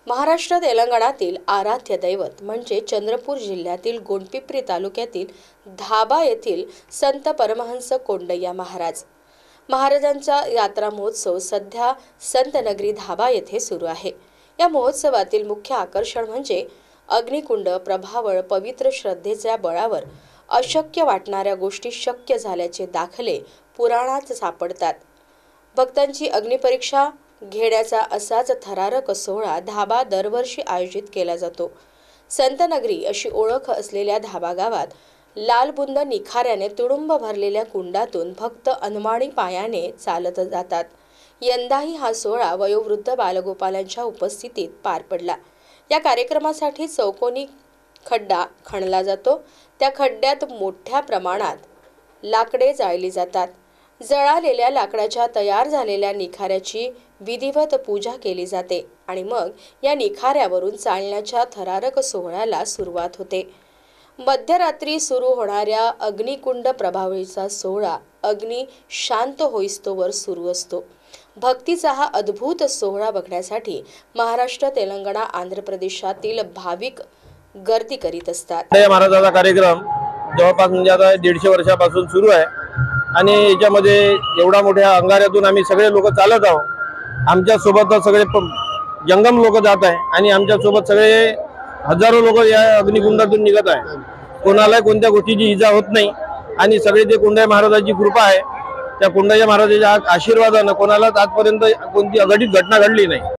महाराष्ट्र तेलंगणातील आराध्य दैवत म्हणजे चंद्रपूर जिल्ह्यातील गोंडपिंपरी तालुक्यातील धाबा येथील संत परमहंस कोंडय्या महाराजांचा यात्रा महोत्सव सध्या संतनगरी धाबा येथे सुरू आहे। या महोत्सवातील मुख्य आकर्षण म्हणजे अग्निकुंड प्रभावळ पवित्र श्रद्धेच्या बळावर अशक्य वाटणाऱ्या गोष्टी शक्य झाल्याचे दाखले पुराणात सापडतात। भक्तांची अग्निपरीक्षा घेण्याचा असाच थरारक सोहळा धाबा दरवर्षी आयोजित केला जातो। संतनगरी अशी ओळख असलेल्या धाबा गावात लालबुंद निखाऱ्याने तुडुंब भरलेल्या कुंडातून भक्त अनवाणी पायाने चालत जातात। यंदाही हा सोहळा वयोवृद्ध बालगोपालांच्या उपस्थितीत पार पडला। या कार्यक्रमासाठी चौकोनी खड्डा खणला जातो। त्या खड्ड्यात मोठ्या प्रमाणात लाकडे जाळली जातात। जळालेल्या लाकडाच्या तयार झालेल्या निखाऱ्याची विधिवत पूजा केली जाते आणि मग या निखाऱ्यावरून चालण्याच्या थरारक सोहळ्याला सुरुवात होते। मध्यरात्री सुरू होणाऱ्या अग्निकुंड प्रभावळीचा सोहळा अग्नी शांत होईस्तोवर सुरू असतो। भक्तीचा हा अद्भुत सोहळा बघण्यासाठी महाराष्ट्र, तेलंगणा, आंध्र प्रदेशातील भाविक गर्दी करीत असतात। महाराजांचा कार्यक्रम जवळपास म्हणजे आता 150 वर्षापासून सुरू आहे आणि याच्यामध्ये एवढा मोठ्या अंगाऱ्यातून आम्ही सगळे लोक चालत आहोत। आमच्या सोबत सगळे जंगम लोक जात आहे आणि आमच्या सोबत सगळे हजारो लोक या अग्निकुंडातून निघत आहे। कोणाला कोणत्या गोष्टीची इजा होत नाही आणि सगळे ते कोंडय्या महाराजांची कृपा आहे। त्या कोंडय्या महाराजांच्या आशीर्वादाने कोणालाच आजपर्यंत कोणती अघटित घटना घडली नाही।